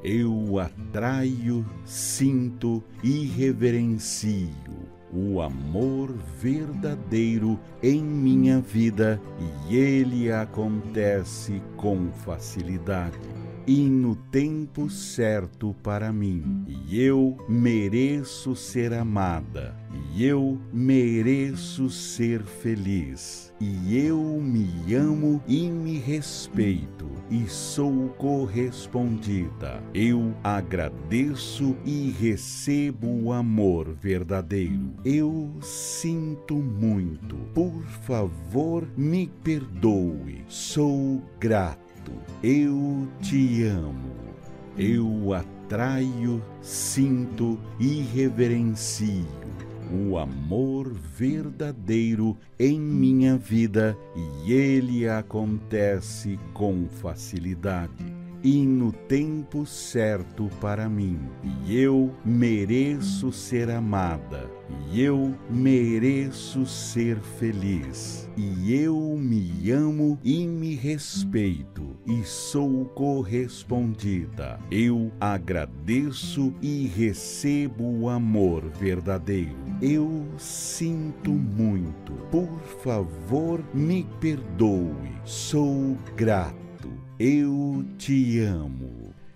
Eu atraio, sinto e reverencio o amor verdadeiro em minha vida e ele acontece com facilidade e no tempo certo para mim. E eu mereço ser amada, e eu mereço ser feliz, e eu me amo e me respeito e sou correspondida. Eu agradeço e recebo o amor verdadeiro. Eu sinto muito, por favor me perdoe, sou grato. Eu te amo. Eu atraio, sinto e reverencio o amor verdadeiro em minha vida e ele acontece com facilidade e no tempo certo para mim. E eu mereço ser amada, e eu mereço ser feliz, e eu me amo e me respeito e sou correspondida. Eu agradeço e recebo o amor verdadeiro. Eu sinto muito, por favor me perdoe, sou grato. Eu te amo.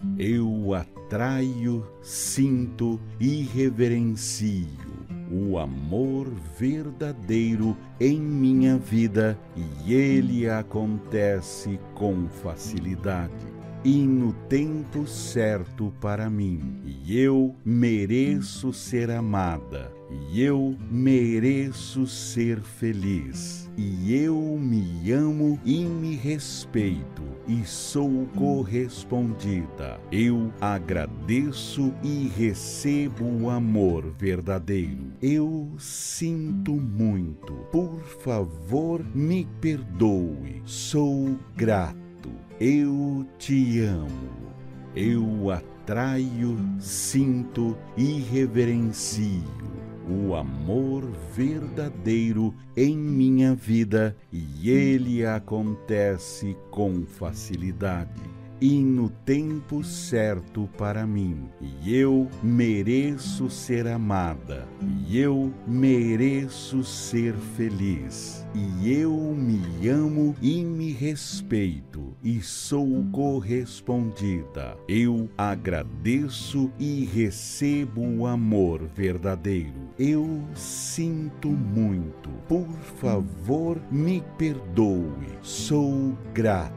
Eu atraio, sinto e reverencio o amor verdadeiro em minha vida e ele acontece com facilidade e no tempo certo para mim. E eu mereço ser amada, e eu mereço ser feliz, e eu me amo e me respeito e sou correspondida. Eu agradeço e recebo o amor verdadeiro. Eu sinto muito, por favor me perdoe, sou grato. Eu te amo. Eu atraio, sinto e reverencio o amor verdadeiro em minha vida e ele acontece com facilidade e no tempo certo para mim. E eu mereço ser amada, e eu mereço ser feliz, e eu me amo e me respeito e sou correspondida. Eu agradeço e recebo o amor verdadeiro. Eu sinto muito, por favor me perdoe, sou grato.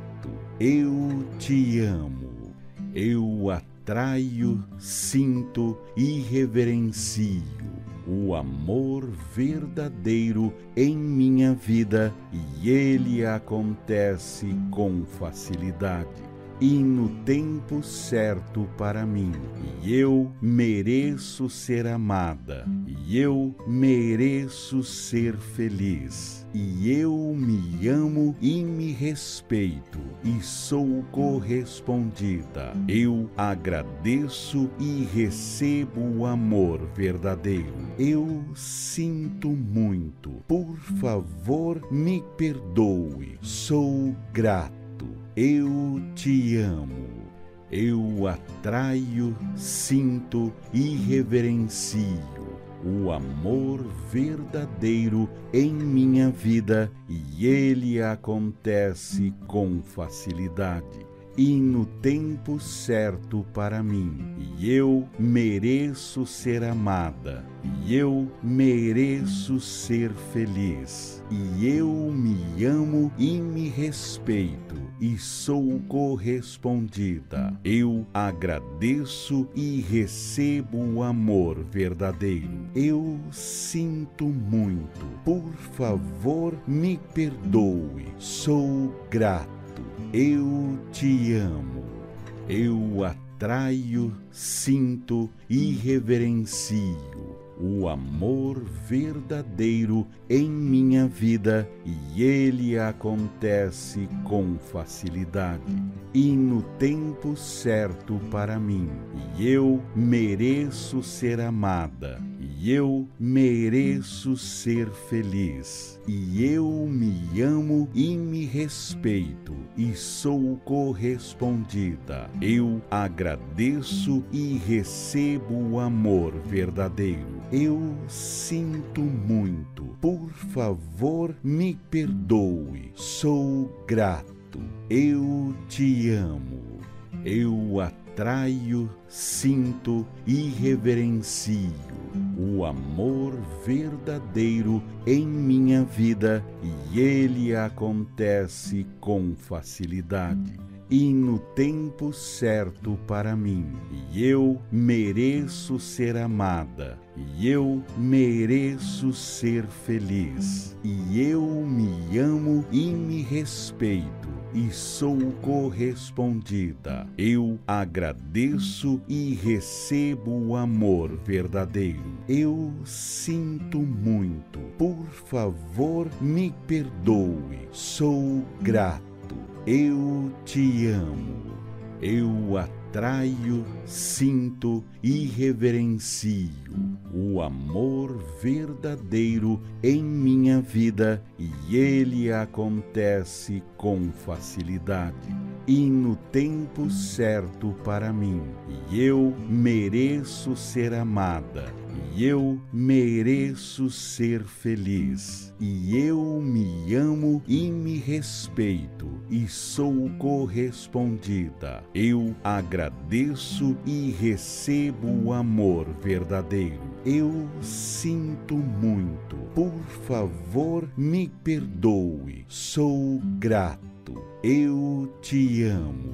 Eu te amo. Eu atraio, sinto e reverencio o amor verdadeiro em minha vida e ele acontece com facilidade e no tempo certo para mim. E eu mereço ser amada, e eu mereço ser feliz, e eu me amo e me respeito e sou correspondida. Eu agradeço e recebo o amor verdadeiro. Eu sinto muito, por favor me perdoe, sou grato. Eu te amo. Eu atraio, sinto e reverencio o amor verdadeiro em minha vida e ele acontece com facilidade e no tempo certo para mim. E eu mereço ser amada, e eu mereço ser feliz, e eu me amo e me respeito e sou correspondida. Eu agradeço e recebo o amor verdadeiro. Eu sinto muito, por favor me perdoe, sou grato. Eu te amo. Eu atraio, sinto e reverencio o amor verdadeiro em minha vida e ele acontece com facilidade e no tempo certo para mim. E eu mereço ser amada, e eu mereço ser feliz, e eu me amo e me respeito e sou correspondida. Eu agradeço e recebo o amor verdadeiro. Eu sinto muito. Por favor, me perdoe. Sou grato. Eu te amo. Eu atraio, sinto e reverencio o amor verdadeiro em minha vida e ele acontece com facilidade e no tempo certo para mim. E eu mereço ser amada, e eu mereço ser feliz, e eu me amo e me respeito e sou correspondida. Eu agradeço e recebo o amor verdadeiro. Eu sinto muito. Por favor, me perdoe. Sou grato. Eu te amo. Eu atraio, sinto e reverencio o amor verdadeiro em minha vida e ele acontece com facilidade e no tempo certo para mim. E eu mereço ser amada, e eu mereço ser feliz, e eu me amo e me respeito e sou correspondida. Eu agradeço e recebo o amor verdadeiro. Eu sinto muito. Por favor, me perdoe. Sou grato. Eu te amo.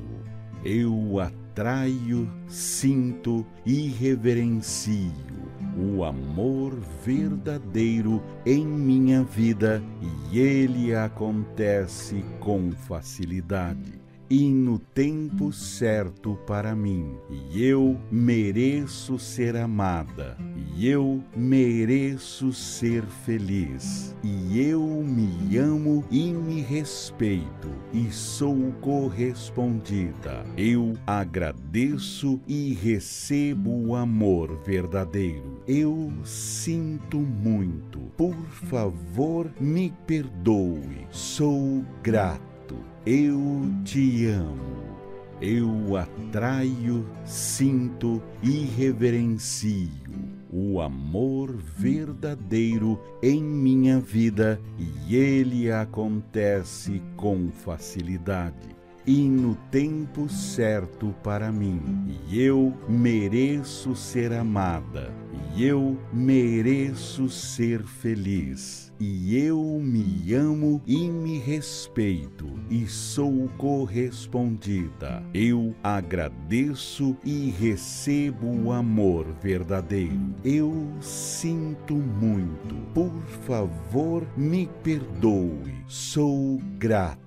Eu atraio, sinto e reverencio o amor verdadeiro em minha vida e ele acontece com facilidade e no tempo certo para mim. E eu mereço ser amada, e eu mereço ser feliz, e eu me amo e me respeito e sou correspondida. Eu agradeço e recebo o amor verdadeiro. Eu sinto muito. Por favor, me perdoe. Sou grato. Eu te amo. Eu atraio, sinto e reverencio o amor verdadeiro em minha vida e ele acontece com facilidade e no tempo certo para mim. E eu mereço ser amada, e eu mereço ser feliz, e eu me amo e me respeito e sou correspondida. Eu agradeço e recebo o amor verdadeiro. Eu sinto muito. Por favor, me perdoe. Sou grato.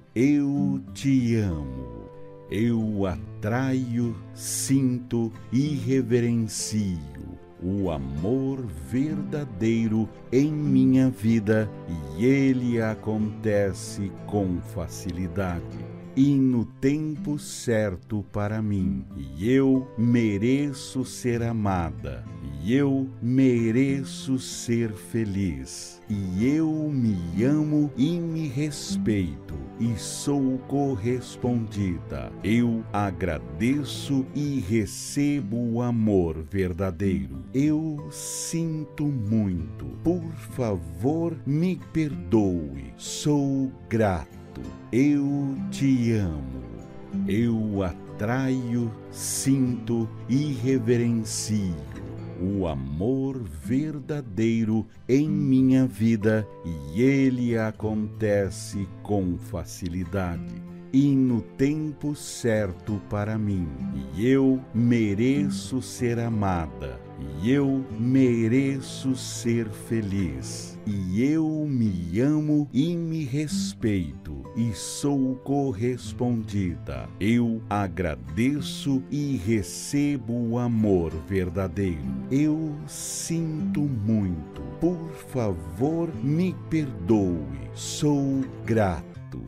Eu te amo. Eu atraio, sinto e reverencio o amor verdadeiro em minha vida e ele acontece com facilidade e no tempo certo para mim. E eu mereço ser amada, e eu mereço ser feliz, e eu me amo e me respeito e sou correspondida. Eu agradeço e recebo o amor verdadeiro. Eu sinto muito. Por favor, me perdoe. Sou grato. Eu te amo. Eu atraio, sinto e reverencio o amor verdadeiro em minha vida e ele acontece com facilidade e no tempo certo para mim. E eu mereço ser amada, e eu mereço ser feliz, e eu me amo e me respeito e sou correspondida. Eu agradeço e recebo o amor verdadeiro. Eu sinto muito. Por favor, me perdoe. Sou grato.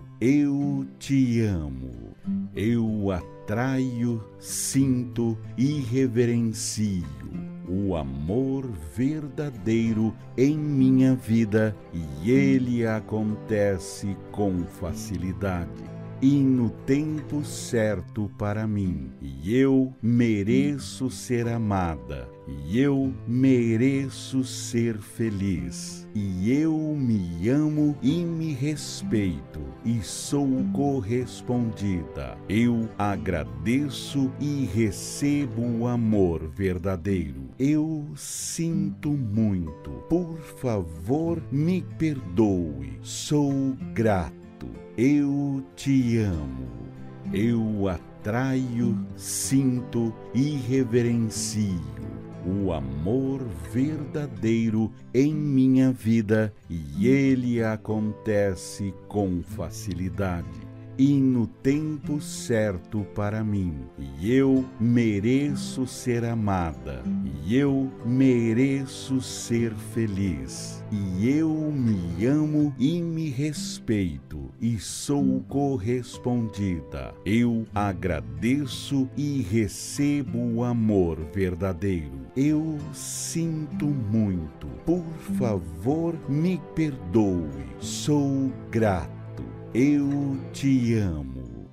Eu te amo. Eu atraio, sinto e reverencio o amor verdadeiro em minha vida e ele acontece com facilidade e no tempo certo para mim. E eu mereço ser amada, e eu mereço ser feliz. E eu me amo e me respeito e sou correspondida. Eu agradeço e recebo o amor verdadeiro. Eu sinto muito. Por favor, me perdoe. Sou grato. Eu te amo. Eu atraio, sinto e reverencio o amor verdadeiro em minha vida e ele acontece com facilidade e no tempo certo para mim. E eu mereço ser amada, e eu mereço ser feliz. E eu me amo e me respeito e sou correspondida. Eu agradeço e recebo o amor verdadeiro. Eu sinto muito. Por favor, me perdoe. Sou grato. Eu te amo.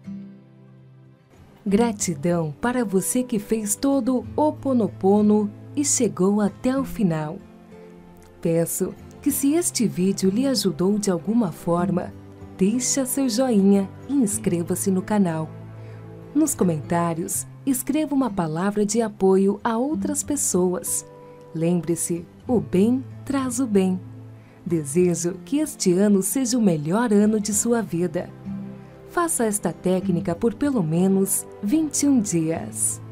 Gratidão para você que fez todo o Ho'oponopono e chegou até o final. Peço que, se este vídeo lhe ajudou de alguma forma, deixe seu joinha e inscreva-se no canal. Nos comentários, escreva uma palavra de apoio a outras pessoas. Lembre-se, o bem traz o bem. Desejo que este ano seja o melhor ano de sua vida. Faça esta técnica por pelo menos 21 dias.